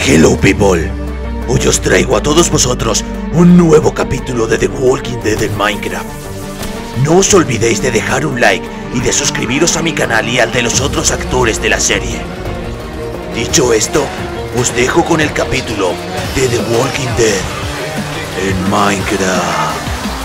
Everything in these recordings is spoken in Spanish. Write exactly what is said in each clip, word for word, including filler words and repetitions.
Hello people, hoy os traigo a todos vosotros un nuevo capítulo de The Walking Dead en Minecraft. No os olvidéis de dejar un like y de suscribiros a mi canal y al de los otros actores de la serie. Dicho esto, os dejo con el capítulo de The Walking Dead en Minecraft.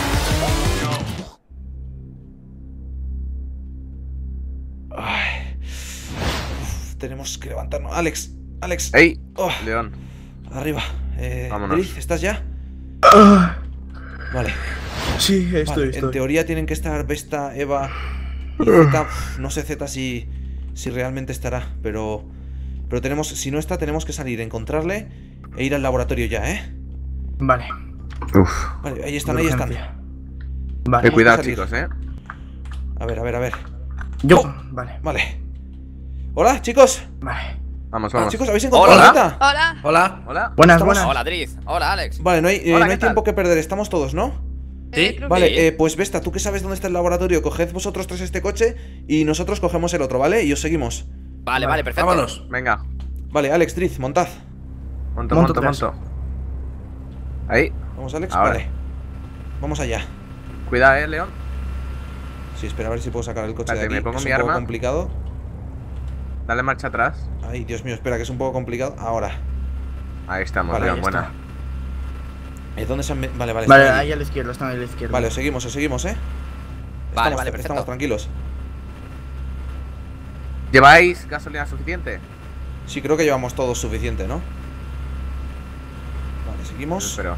Ay. Uf, tenemos que levantarnos. Alex, Alex. ¡Ey! Oh. León. Arriba. Eh, Vámonos. Driz, ¿estás ya? Ah, Vale. sí, estoy, Vale, estoy. en teoría tienen que estar Vesta, Eva y Zeta. No sé Zeta si, si realmente estará, pero pero tenemos, si no está, tenemos que salir, encontrarle e ir al laboratorio ya, ¿eh? Vale. Uf. Vale, ahí están, de ahí están. urgencia. Eh, Vale. cuidado, salir. chicos, eh. A ver, a ver, a ver. Yo. Oh. Vale. Vale. Hola, chicos. Vale. Vamos, Ah, vamos. chicos, ¿habéis encontrado Hola. a Zeta? Hola. Hola. Hola. Buenas, Estamos- buenas. Hola, Driz. Hola, Alex. Vale, no hay, eh, Hola, no hay ¿qué tal? tiempo que perder, estamos todos, ¿no? Sí. Eh, creo Vale, que- eh, pues Vesta, tú que sabes dónde está el laboratorio, coged vosotros tres este coche y nosotros cogemos el otro, ¿vale? Y os seguimos. Vale, vale, perfecto. Vámonos. Venga. Vale, Alex, Driz, montad. Monto, Monto monto, tras. monto. Ahí. Vamos, Alex, Ahora. vale. Vamos allá. Cuidado, eh, León. Sí, espera a ver si puedo sacar el coche Espérate, de aquí, me pongo que es mi un poco arma. complicado. Dale marcha atrás. Ay, Dios mío, espera, que es un poco complicado. Ahora. Ahí estamos, Vale, León, ahí buena. Eh, ¿Dónde se han... Vale, vale, Vale, están ahí a la izquierda, están ahí a la izquierda. Vale, os seguimos, os seguimos, ¿eh? Vale, Estamos- vale, perfecto. Estamos tranquilos. ¿Lleváis gasolina suficiente? Sí, creo que llevamos todos suficiente, ¿no? Vale, seguimos. Pero.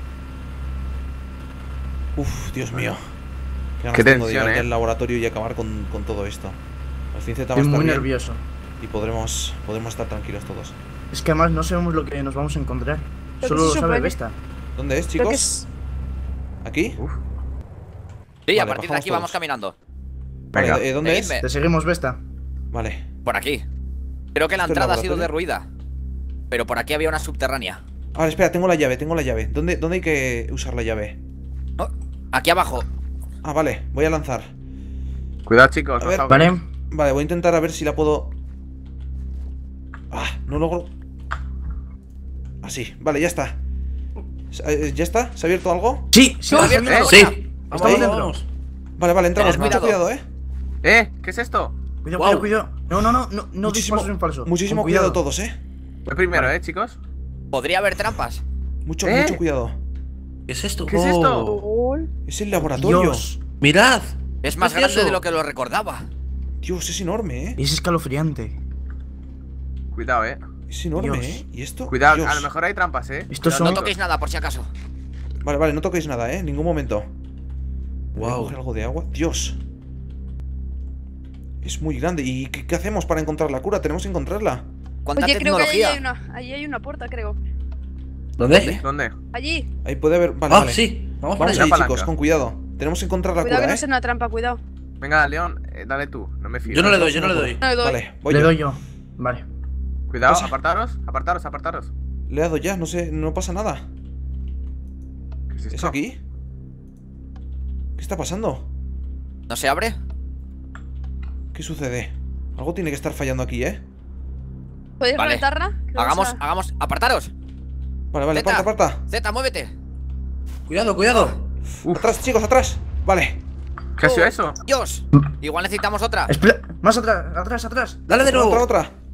Uf, Dios mío. Qué ganas Qué tengo de tensión, llegar ya eh. al laboratorio y acabar con, con todo esto. Al fin Zeta va a Estoy estar muy bien nervioso. y podremos, podremos estar tranquilos todos. Es que además no sabemos lo que nos vamos a encontrar. que Solo se lo sabe supone. Vesta. ¿Dónde es, Creo chicos? que es- ¿Aquí? Uf. Sí, a Vale, partir de bajamos aquí vamos todos. caminando. Vale, Venga. eh, ¿dónde es? Seguidme. Te seguimos, Vesta. Vale. Por aquí. Creo que la ¿Esto es entrada ha sido laboratorio? derruida. Pero por aquí había una subterránea. Vale, espera, tengo la llave, tengo la llave. ¿Dónde, dónde hay que usar la llave? Oh, aquí abajo. Ah, vale, voy a lanzar. Cuidado, chicos. A no ver. os Vale. ahoguéis. Vale, voy a intentar a ver si la puedo... Ah, no logro... Así, vale, ya está. Eh, ¿Ya está? ¿Se ha abierto algo? Sí, sí, No, sí, abierto sí. la Sí. puerta. Estamos Vamos, dentro. vamos. Vale, vale, entramos. Tened Mucho cuidado. cuidado, ¿eh? ¿Eh? ¿Qué es esto? Cuidado, Guau. cuidado, cuidado. No, no, no, no, no Muchísimo, disparos en falso. muchísimo Con cuidado todos, ¿eh? Voy primero, Vale. eh, chicos. Podría haber trampas. Mucho, ¿Eh? mucho cuidado. ¿Qué es esto? ¿Qué es esto? Oh, Es el laboratorio. Dios. Mirad. Es más Precioso. grande de lo que lo recordaba. Dios, es enorme, ¿eh? Es escalofriante. Cuidado, eh. Es enorme, Dios. ¿eh? ¿Y esto? Cuidado, Dios. a lo mejor hay trampas, eh. Estos Pero son. no toquéis nada por si acaso. Vale, vale, no toquéis nada, ¿eh? En ningún momento. Voy a Wow. coger algo de agua. Dios. Es muy grande. ¿Y qué, qué hacemos para encontrar la cura? Tenemos que encontrarla. ¿Cuánta Oye, creo que allí tecnología? hay una, allí hay una puerta, creo. ¿Dónde? ¿Dónde? Allí. Ahí puede haber... Vale, Ah, vale. sí. Vamos para Vamos allá. ahí, palanca. chicos, con cuidado. Tenemos que encontrar la Cuidado que cura, no ¿eh? sea una trampa, cuidado. Venga, León, eh, dale tú. No me fío. Yo no le doy, yo no le doy. No le doy. Vale, voy Le yo. doy yo. Vale. Cuidado, Pasa. apartaros, apartaros, apartaros. Le he dado ya, no sé, no pasa nada. ¿Qué es ¿Es esto? aquí? ¿Qué está pasando? ¿No se abre? ¿Qué sucede? Algo tiene que estar fallando aquí, ¿eh? ¿Podéis Vale. reventarla? Que Hagamos, vamos a- hagamos. ¡Apartaros! Vale, vale, Zeta. aparta, aparta. Zeta, muévete. Cuidado, cuidado. Uf, Atrás, chicos, atrás. Vale. ¿qué ha sido eso? Dios. Igual necesitamos otra. Espera. Más atrás, atrás, atrás. Dale de Otra, nuevo. otra. No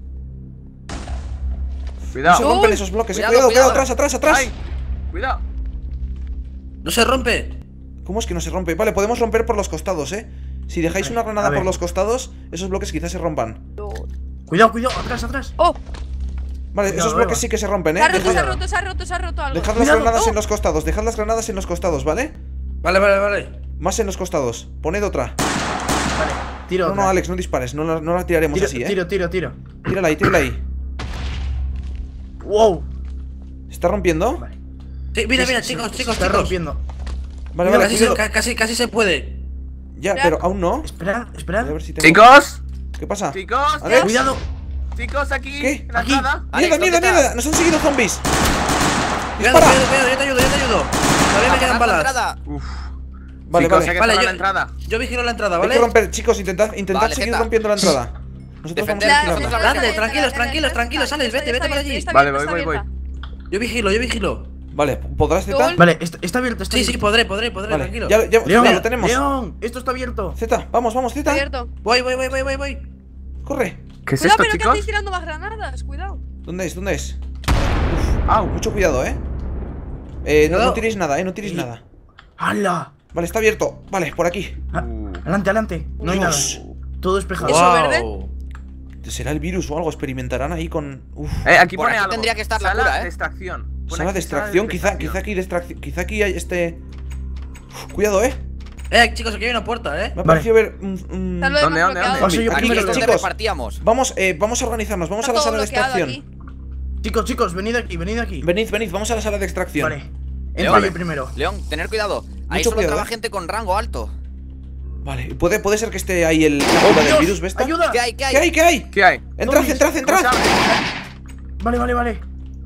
se Cuidado. rompen Uy. esos bloques. eh. Cuidado, Cuidado, cuidado, cuidado. atrás, atrás, atrás. Ay, cuidado. No se rompe. ¿Cómo es que no se rompe? Vale, podemos romper por los costados, ¿eh? Si dejáis Vale, una a granada ver. por los costados, esos bloques quizás se rompan. Cuidado, cuidado, atrás, atrás. ¡Oh! Vale, Cuidado, esos bloques Eva. sí que se rompen, ¿eh? Se ha roto, se ha Dejad, roto, se ha roto, se ha roto algo. dejad las Cuidado. granadas ¡Oh! en los costados, dejad las granadas en los costados, ¿vale? Vale, vale, vale. Más en los costados. Poned otra. Vale. Tiro. No, otra. no, Alex, no dispares, no la, no la tiraremos Tiro, así, ¿eh? tiro, tiro, tiro. Tírala ahí, tírala ahí. Wow. ¿Se está rompiendo? Vale. Sí, mira, Se- mira, se- chicos, se chicos, está chicos. rompiendo. Vale, Mira, vale, casi, se, cuidado. ca- casi, casi se puede. Ya, Ya. pero aún no. Espera, Voy a espera. ver si tengo... Chicos, ¿Qué pasa? chicos, Alex. Cuidado. chicos, aquí. ¿Qué? En la Aquí. entrada. Alex, ¡Mierda, mierda, ¿dónde mierda! estás? ¡Nos han seguido zombies! Cuidado, ¡Dispara! cuidado, cuidado, yo te ayudo, yo te ayudo. Todavía me quedan Apagad la balas. entrada. Uf. Vale, chicos, vale. hay que Vale, cerrar yo- la entrada. Yo vigilo la entrada, Hay ¿vale? que romper, chicos, intentad, intentad Vale, seguir Zeta. rompiendo la entrada. Nosotros vamos a Defender, vigilarla. defender. Grande, tranquilos, tranquilos, tranquilos, Alex, vete, vete para allí. Vale, voy, voy, voy. Yo vigilo, yo vigilo. Vale, ¿podrás Z? Gol. Vale, está, está abierto, está Sí, sí, abierto. podré, podré, podré, Vale, tranquilo. ya, ya, León, ya lo tenemos. León, esto está abierto. Z, vamos, vamos, Z. Abierto. Voy, voy, voy, voy, voy, voy. Corre. ¿Qué es Cuidado, esto, pero que chicos? estáis tirando más granadas. Cuidado. ¿Dónde es? ¿Dónde es? Au. Mucho cuidado, eh. Eh, no, no Cuidado. tiréis nada, eh, no tiréis Y- nada. ¡Hala! Vale, está abierto. Vale, por aquí. Ah, Uh. adelante, adelante. No hay nada. Dios. Todo despejado. ¿Eso verde? Wow. ¿Será el virus o algo? Experimentarán ahí con. Uf. Eh, aquí Por pone aquí algo. tendría que estar la Sala cura, ¿eh? de extracción. Pone Sala de aquí sala extracción, quizá, extracción. quizá aquí de extracción. Quizá aquí hay este. Uf, cuidado, eh. Eh, chicos, aquí hay una puerta, eh. Me ha Vale. parecido ver un. un- Está lo de ¿Dónde, más dónde, bloqueado. dónde? Paso yo Aquí primero, es donde chicos. repartíamos. Vamos, eh, vamos a organizarnos, vamos Está a la todo sala de bloqueado extracción. aquí. Chicos, chicos, venid aquí, venid aquí. Venid, venid, vamos a la sala de extracción. Vale. León. Entra yo primero. León, tener cuidado. Ahí Mucho solo cuidado, traba eh. gente con rango alto. Vale, puede, puede ser que esté ahí el. La ¡Oh, cura del Dios! virus, ¿ves? ¡Ayuda! ¿Qué hay? ¿Qué hay? ¿Qué hay? ¿Qué hay? ¿Qué hay? Entrad, Zombies. entrad, ¿Cómo entrad. se abre? Vale, vale, vale.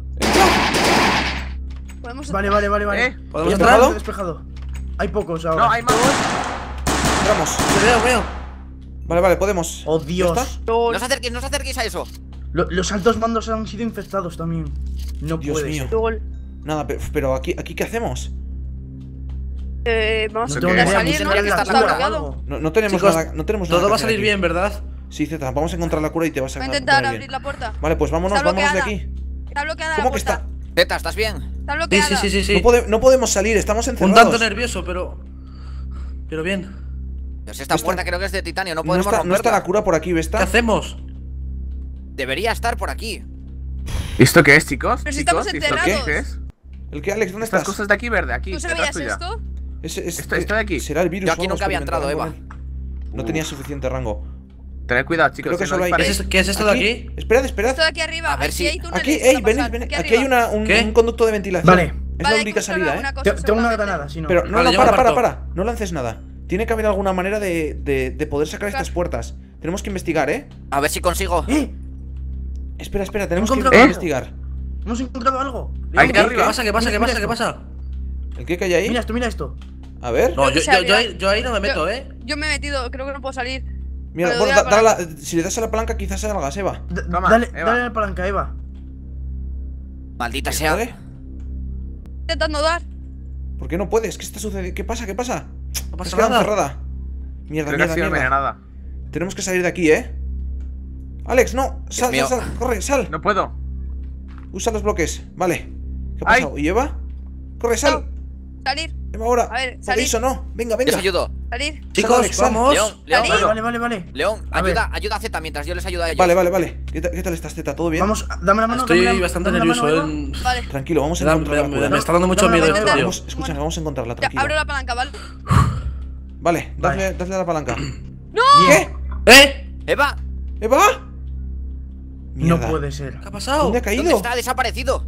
Podemos Vale, vale, vale, vale. ¿Eh? ¿Podemos ¿Despejado? entrar? Despejado. Hay pocos ahora. No, hay más. Entramos. Te veo, veo. Vale, vale, podemos. Oh, ¿Ya Dios. está? No os acerquéis, no os acerquéis a eso. Lo- los altos mandos han sido infectados también. No Dios puede mío. ser. Gol. Nada, pero, pero aquí, aquí ¿qué hacemos? Eh, vamos No a tengo ni ¿Qué? idea. salir, busquen ¿no? Tendría en que la estar cura o bloqueado. algo. No, no tenemos Chicos, nada, no tenemos nada. Todo que va a hacer salir aquí. bien, ¿verdad? Sí, Z, vamos a encontrar la cura y te vas a Voy a encontrar intentar bien. abrir la puerta. Vale, pues vámonos, Está vámonos de bloqueada. aquí. Está bloqueada ¿Cómo la que está? puerta. Zeta, ¿estás bien? Está Sí, bloqueada. sí, sí, sí, sí. No, pode- no podemos salir, estamos Un encerrados. tanto nervioso, pero. Pero bien. Pues esta Esta- puerta creo que es de titanio, no No podemos está, no está romperla. la cura por aquí, ¿ves? ¿Qué hacemos? Debería estar por aquí. ¿Esto qué es, chicos? Pero si Chicos, estamos ¿esto enterrados. qué es? ¿El que, Alex? ¿Dónde Estas estás? cosas de aquí verde, aquí. ¿Tú detrás sabías tuya. esto? Ese- es- Esto- esto de aquí. ¿Será el virus? Yo aquí o algo nunca había entrado, experimentarán con él? No tenía suficiente rango. Tened cuidado, chicos. Creo que eh, no solo hay- ¿Qué disparéis. es, qué es esto de aquí? Esperad, esperad. Esto de aquí arriba. A ver aquí si- hay túneles Aquí, para ey, venid, pasar. venid. Aquí arriba. hay una, un, ¿Qué? un conducto de ventilación. Vale. Es Vale, la hay que única buscar salida, alguna ¿eh? cosa, Te- Tengo una seguramente. granada, si no. Pero no, Vale, no, yo para, me para, aparto. para. No lances nada. Tiene que haber alguna manera de, de, de poder sacar estas puertas. Tenemos que investigar, ¿eh? A ver si consigo. ¡Eh! Espera, espera, tenemos que encontrado algo. investigar. Hemos encontrado algo. Ahí León, arriba. ¿Qué pasa? ¿Qué pasa? ¿Qué Mira pasa? ¿Qué esto. pasa? ¿El qué que hay ahí? Mira esto, mira esto. A ver. No, yo, que se yo, yo, abrirá. ahí, yo ahí no me meto, ¿eh? Yo me he metido, creo que no puedo salir. Mira, Vale, bueno, doy a da- la dale a la- si le das a la palanca quizás salga, Seba. D- Toma, dale, Eva. dale a la palanca, Eva. Maldita sea. ¿Vale? Intentando dar. ¿Por qué no puedes? ¿Qué está sucediendo? ¿Qué pasa? ¿Qué pasa? No Has pasa quedado nada. encerrada. Mierda, Creo que ha mierda, sido mierda. envenenada. Tenemos que salir de aquí, ¿eh? Alex, no. Sal, mío. sal, sal. Corre, sal. No puedo. Usa los bloques. Vale. ¿Qué ha Ay. pasado? ¿Y Eva? Corre, sal. No. Salir, Eva, ahora. A ver, ¿Podéis salid. o no? Venga, Yo venga. os ayudo. salir. Chicos, Alex, sal. vamos. León, León, Salid. Vale, vale, vale. León, A ver. ayuda, ayuda a Z mientras yo les ayudo a ellos. Vale, vale, vale. ¿Qué, ta- qué tal estás, Teta? ¿Todo bien? Vamos, dame la mano. Estoy dame la- bastante dame la mano, nervioso, Eva. ¿eh? Vale. Tranquilo, vamos a Me, da- encontrar la me- cura. me está dando mucho Dame la miedo mano, esto, tío. Vamos, escucha, vamos a encontrarla, Ya, tranquilo. abro la palanca, ¿vale? Vale, Vale. dadle, dadle a la palanca. ¡No! ¿Qué? ¿Eh? Eva, ¿Eva? No Mierda. puede ser. ¿Qué ha pasado? ¿Dónde ha caído? ¿dónde está? Desaparecido.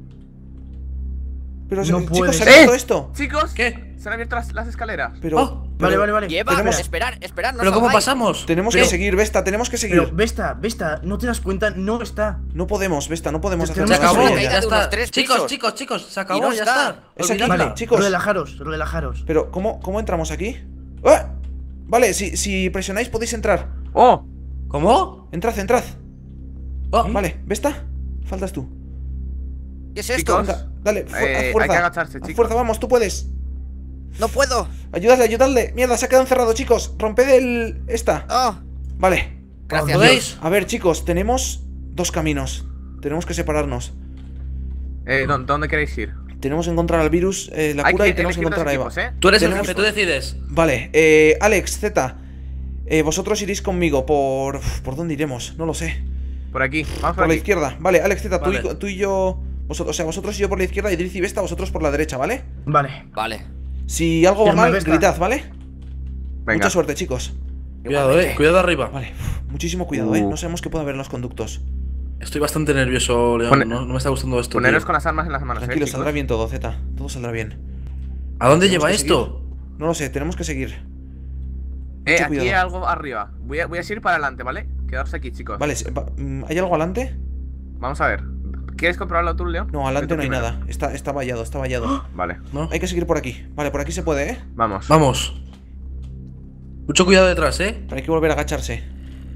Pero, No chicos, puede ¿se ha ser. abierto ¡Eh! esto? Chicos, ¿Qué? se han abierto las, las escaleras. Pero, Oh, pero- Vale, vale, vale. Y Eva, Tenemos- esperar, esperar, no ¿Pero cómo salgáis. pasamos? Tenemos Pero- que seguir, Vesta, tenemos que seguir. Pero, Vesta, Vesta, ¿no te das cuenta? No está. No podemos, Vesta, no podemos hacer Tenemos Se que nada. acabó, subir, sobre ya ella. de unos está. tres Chicos, pisos. chicos, chicos, se Y acabó, no ya está. está. Es aquí. Olvidadla. Vale, chicos. relajaros, relajaros. Pero, ¿cómo, cómo entramos aquí? ¡Ah! Vale, si, si presionáis podéis entrar. ¡Oh! ¿Cómo? Entrad, entrad. Oh, Vale, ¿Vesta? Faltas tú. ¿Qué es esto? Chicos. Venga, dale, fu- Eh, haz hay fuerza. que agacharse, Haz chicos. fuerza, vamos, tú puedes. No puedo. Ayudadle, ayudadle. Mierda, se ha quedado encerrado, chicos. Romped el. Esta. Oh, Vale. gracias. ¿Podéis? A ver, chicos, tenemos dos caminos. Tenemos que separarnos. Eh, ¿dó- ¿Dónde queréis ir? Tenemos que encontrar al virus, eh, la Hay cura que y tenemos que elegir dos encontrar a Eva. equipos, ¿eh? Tú eres el Tenemos- jefe, tú decides. Vale, eh, Alex, Z. Eh, vosotros iréis conmigo por. ¿Por dónde iremos? No lo sé. Por aquí. Vamos por, Por la aquí. izquierda. Vale, Alex, Z, tú, Vale. y, tú y yo. Vosotros, o sea, vosotros y yo por la izquierda y Driz y Vesta, vosotros por la derecha, ¿vale? Vale. Vale. Si algo va Firme, mal, Vesta. gritad, ¿vale? Venga. Mucha suerte, chicos. Cuidado, eh. Igualmente. Cuidado arriba. Vale, uf, muchísimo cuidado, eh. Uh. No sabemos qué puede haber en los conductos. Estoy bastante nervioso, León. Pone- No, no me está gustando esto. Poneros tío. con las armas en las manos, Tranquilo, eh, saldrá chicos. bien todo, Z. Todo saldrá bien. ¿A dónde Tenemos lleva que esto? No lo sé, tenemos que seguir. Eh, Mucho aquí hay cuidado. algo arriba. Voy a, voy a ir para adelante, ¿vale? Quedaos aquí, chicos. Vale, se- va- mm, ¿hay algo adelante? Vamos a ver. ¿Quieres comprobarlo tú, León? No, Ve adelante tú no hay primero. nada. Está, está vallado, está vallado. Vale, ¿No? Hay que seguir por aquí. Vale, por aquí se puede, ¿eh? vamos. Vamos. Mucho cuidado detrás, eh. Pero hay que volver a agacharse.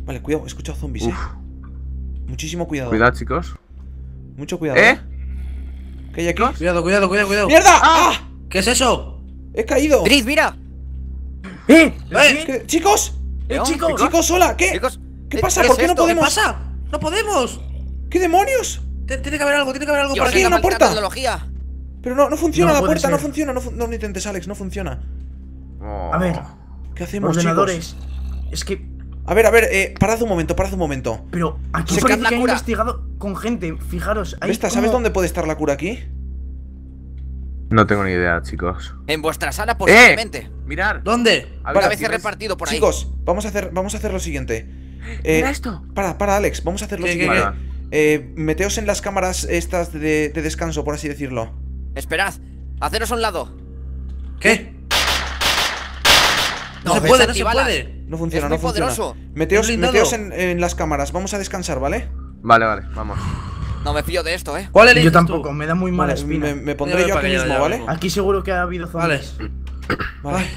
Vale, cuidado, he escuchado zombies, Uf. eh. Muchísimo cuidado. Cuidado, chicos. Mucho cuidado. ¿Eh? ¿Qué hay aquí? Cuidado, cuidado, cuidado, cuidado. ¡Mierda! ¡Ah! ¿Qué es eso? ¡He caído! Driz, mira. ¡Eh! ¡Eh! ¿Qué- ¡Chicos! ¡Eh, ¿No? chicos! ¡Chicos, hola! ¿Qué? Chicos, ¿Qué eh, pasa? ¿qué ¿Por es qué no esto? ¿Qué podemos? pasa? ¡No podemos! ¿Qué demonios? Te- Tiene que haber algo, tiene que haber algo Dios, por aquí hay esta una maldita puerta. tecnología. Pero no, no funciona No la puede puerta, no ser. funciona. No, fu- no lo intentes, Alex, no funciona. Oh. A ver, ¿Qué hacemos, ordenadores. chicos? Es que. A ver, a ver, eh, parad un momento, parad un momento. Pero aquí Se parece capta que han cura. investigado con gente. Fijaros, hay Vesta, ¿sabes como- dónde puede estar la cura aquí? No tengo ni idea, chicos. En vuestra sala, ¡Eh! posiblemente. Mirar. ¿Dónde? A Una Vale, vez he ¿tienes? repartido por ahí. Chicos, vamos a hacer, vamos a hacer lo siguiente. Eh, Mira esto. para, para, Alex, vamos a hacer lo ¿Qué, qué, siguiente. Vale, vale. Eh, meteos en las cámaras estas de, de descanso, por así decirlo. Esperad. Haceros a un lado. ¿Qué? No, No, se puede, no se desactívalas. puede. No funciona, Es no muy funciona. poderoso. Meteos, Es blindado. meteos en, en las cámaras, vamos a descansar, ¿vale? Vale, vale, vamos. No me fío de esto, eh. ¿Cuál eliges Yo tú? tampoco, me da muy mala Vale, espina. me, me Voy a pondré ver yo para aquí que ya- mismo, ya ¿vale? vengo. Aquí seguro que ha habido Vale. zombies. Vale. Ay.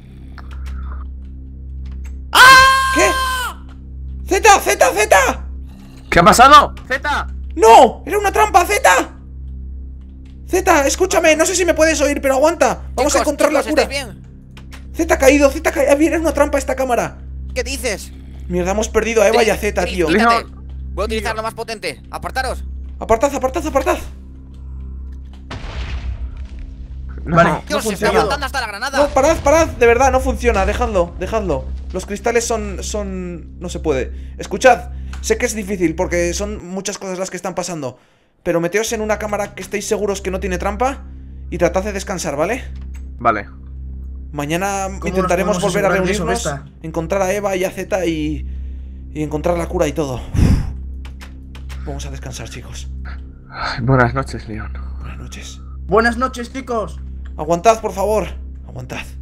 ¿Qué? ¡Z! ¡Z! ¡Z! ¿Qué ha pasado? ¡Z! ¡No! ¡Era una trampa, Z! Z, escúchame, no sé si me puedes oír, pero aguanta. Vamos a Chicos, encontrar la chicos, cura. ¿estáis bien? Z ha caído, Z ha caído. Era una trampa esta cámara. ¿Qué dices? Mierda, hemos perdido a Eva y a Z, Driz, tío. quítate. Leon. Voy a utilizar lo más potente. Apartaros. Apartad, apartad, apartad. No. Vale. Dios, se está funciona. aguantando hasta la granada. No, parad, parad, de verdad, no funciona, dejadlo, dejadlo. Los cristales son, son... no se puede. Escuchad, sé que es difícil porque son muchas cosas las que están pasando, pero meteos en una cámara que estéis seguros que no tiene trampa y tratad de descansar, ¿vale? Vale. Mañana ¿Cómo intentaremos nos podemos volver a asegurar de eso, reunirnos, Vesta? encontrar a Eva y a Z y... y encontrar la cura y todo. Vamos a descansar, chicos. Ay, buenas noches, Leon. Buenas noches. Buenas noches, chicos. Aguantad, por favor. Aguantad.